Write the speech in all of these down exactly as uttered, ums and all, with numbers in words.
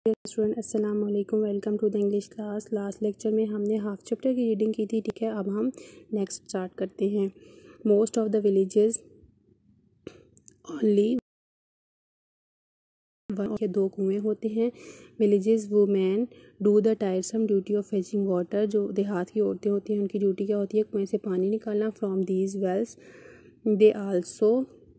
Student अस्सलाम वालेकुम, welcome to the English class. Last lecture में हमने हाफ चैप्टर की रीडिंग की थी, ठीक है। अब हम नेक्स्ट स्टार्ट करते हैं। Most of the villages only one के दो कुएँ होते हैं। Villages women do the tiresome duty of fetching water, जो देहात की औरतें होती हैं उनकी ड्यूटी क्या होती है? कुएँ से पानी निकालना। From these wells they also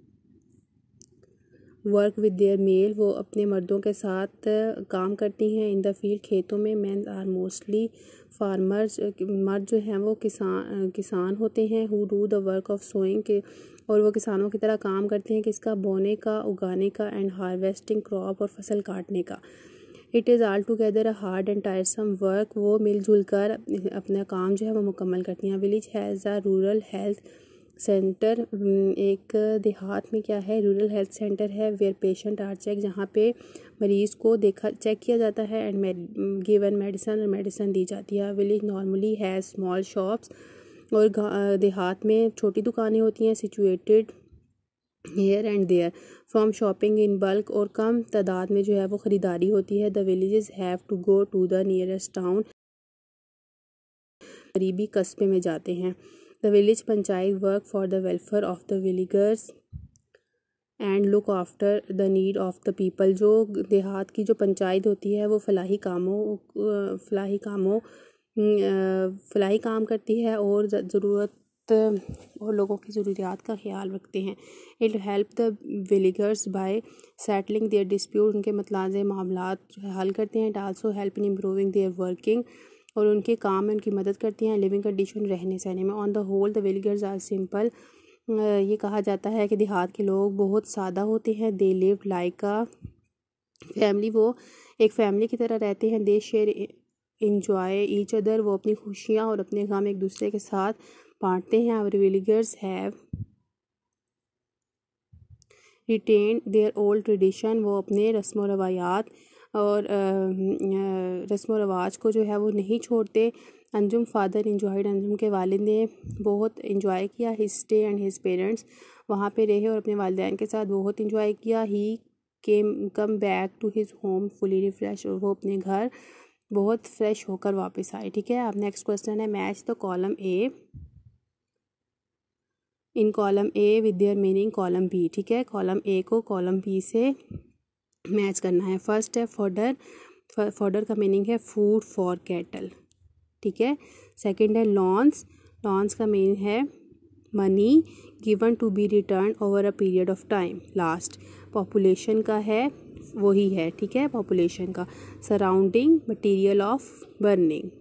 work with their male, वो अपने मर्दों के साथ काम करती हैं। इन द फील्ड, खेतों में। मैन आर मोस्टली फार्मर्स, मर्द जो हैं वो किसान किसान होते हैं। Who do the work of sowing के, और वो किसानों की तरह काम करते हैं किसका? बोने का, उगाने का। एंड हार्वेस्टिंग क्रॉप, और फसल काटने का। It is altogether a hard and tiresome work, वो मिलजुल कर अपना काम जो है वो मुकम्मल करती हैं। Village has a rural health centre, एक देहात में क्या है? रूरल हेल्थ सेंटर है। वेयर पेशेंट आर चेक, जहाँ पे मरीज़ को देखा चेक किया जाता है। एंड गिवन मेडिसन, और मेडिसन दी जाती है। विलेज नॉर्मली है स्मॉल शॉप्स, और देहात में छोटी दुकानें होती हैं। Situated here and there from shopping in bulk, और कम तादाद में जो है वो ख़रीदारी होती है। The villages have to go to the nearest town, करीबी कस्बे में जाते हैं। The village panchayat work for the welfare of the villagers and look after the need of the people, जो देहात की जो पंचायत होती है वो फलाही कामों फलाही कामों फलाही काम करती है और ज़रूरत और लोगों की ज़रूरियात का ख्याल रखते हैं। It help the villagers by settling their dispute, उनके मतलाज़े मामलात हल करते हैं। It also help in improving their working, और उनके काम में उनकी मदद करती हैं। लिविंग कंडीशन, रहने सहने में। On the whole the villagers are simple, ये कहा जाता है कि देहात के लोग बहुत सादा होते हैं। They live like a family, वो एक फैमिली की तरह रहते हैं। They share enjoy each other, वो अपनी खुशियाँ और अपने काम एक दूसरे के साथ बांटते हैं। Our villagers have retain their old tradition, वो अपने रस्म व रवायात और रस्म व रवाज को जो है वो नहीं छोड़ते। अंजुम फादर इंजॉयड, अंजुम के वालिद ने बहुत इंजॉय किया। His stay and his parents, वहाँ पे रहे और अपने वालिदैन के साथ बहुत इंजॉय किया। He came come back to his home fully refresh, और वो अपने घर बहुत फ्रेश होकर वापस आए, ठीक है। अब नेक्स्ट क्वेश्चन है match the column A in column A with their meaning column B, ठीक है। कॉलम ए को कॉलम बी से मैच करना है। फर्स्ट है फॉडर, फॉडर का मीनिंग है फूड फॉर कैटल, ठीक है। सेकंड है लॉन्स, लॉन्स का मीनिंग है money given to be return over a period of time. Last population का है, वही है, ठीक है, पॉपुलेशन का। Surrounding material of burning,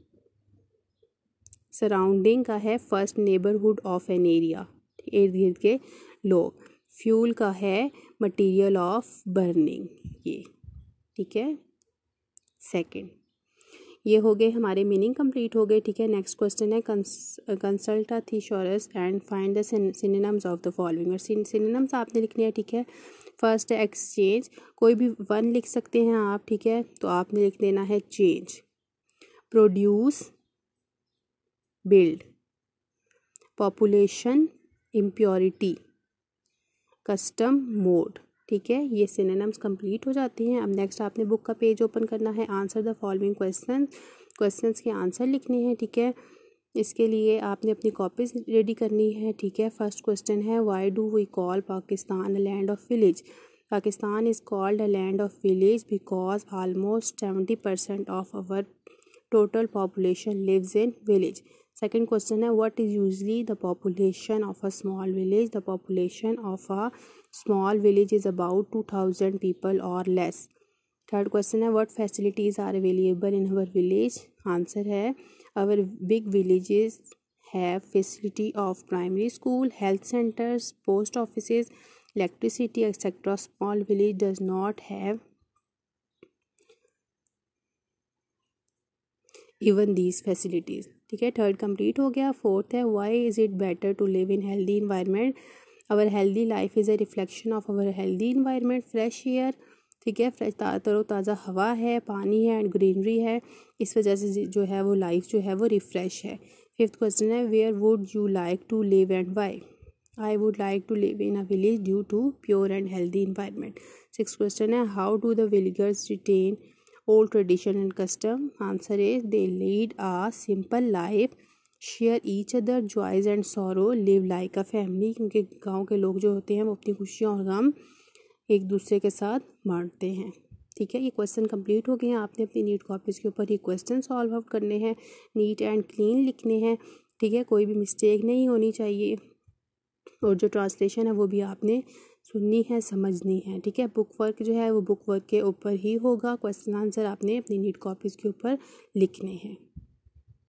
surrounding का है first neighbourhood of an area, इर्द गिर्द के लोग। फ्यूल का है मटीरियल ऑफ बर्निंग, ये, ठीक है। सेकंड, ये हो गए हमारे मीनिंग कंप्लीट हो गए, ठीक है। नेक्स्ट क्वेश्चन है consult a thesaurus and find the synonyms of the following, और सिनोनिम्स आपने लिखने हैं, ठीक है। फर्स्ट है एक्सचेंज, कोई भी वन लिख सकते हैं आप, ठीक है, तो आपने लिख देना है change. Produce, build. Population, impurity. Custom, mode, ठीक है। ये सिनोनिम्स कंप्लीट हो जाती हैं। अब नेक्स्ट आपने बुक का पेज ओपन करना है। Answer the following question, questions के आंसर लिखने हैं, ठीक है। इसके लिए आपने अपनी कॉपीज रेडी करनी है, ठीक है। फर्स्ट क्वेश्चन है why do we call Pakistan a land of village? Pakistan is called a land of village because almost seventy percent of our total population lives in village. Second question है what is usually the population of a small village? The population of a small village is about two thousand people or less. Third question है what facilities are available in our village? Answer है our big villages have facility of primary school, health centers, post offices, electricity, et cetera. Small village does not have even these facilities, ठीक है। Third complete हो गया। Fourth है why is it better to live in healthy environment? Our healthy life is a reflection of our healthy environment. Fresh air, ठीक है, fresh तरो ताज़ा हवा है, पानी है एंड ग्रीनरी है, इस वजह से जो है वो लाइफ जो है वो रिफ्रेश है। फिफ्थ क्वेश्चन है where would you like to live and why? I would like to live in a village due to pure and healthy environment. Six question है how do the villagers retain old tradition and custom, answer is they lead a simple life, share each other joys and sorrow, live like a family, क्योंकि गांव के लोग जो होते हैं वो अपनी खुशियाँ और गम एक दूसरे के साथ बांटते हैं। ठीक है, ये क्वेश्चन कंप्लीट हो गए हैं। आपने अपनी नीट कॉपीज़ के ऊपर ये क्वेश्चन सॉल्व आउट करने हैं, नीट एंड क्लीन लिखने हैं। ठीक है, कोई भी मिस्टेक नहीं होनी चाहिए, और जो ट्रांसलेशन है वो भी आपने सुननी है, समझनी है। ठीक है, बुक वर्क जो है वो बुक वर्क के ऊपर ही होगा, क्वेश्चन आंसर आपने अपनी नीट कॉपीज़ के ऊपर लिखने हैं।